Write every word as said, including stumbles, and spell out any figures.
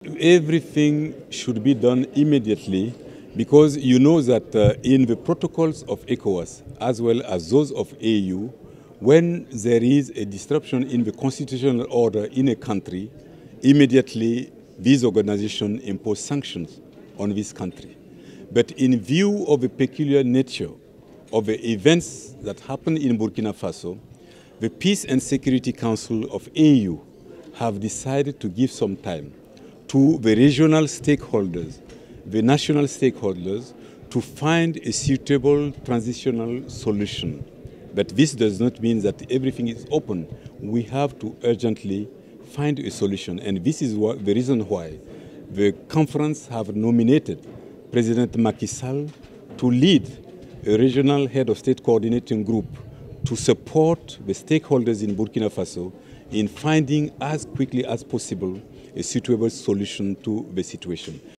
everything should be done immediately, because you know that uh, in the protocols of ECOWAS as well as those of A U, when there is a disruption in the constitutional order in a country, immediately these organizations impose sanctions on this country. But in view of the peculiar nature of the events that happened in Burkina Faso, the Peace and Security Council of A U have decided to give some time to the regional stakeholders, the national stakeholders, to find a suitable transitional solution. But this does not mean that everything is open. We have to urgently find a solution, and this is what, the reason why the conference have nominated President Macky Sall to lead a regional head of state coordinating group to support the stakeholders in Burkina Faso in finding as quickly as possible a suitable solution to the situation.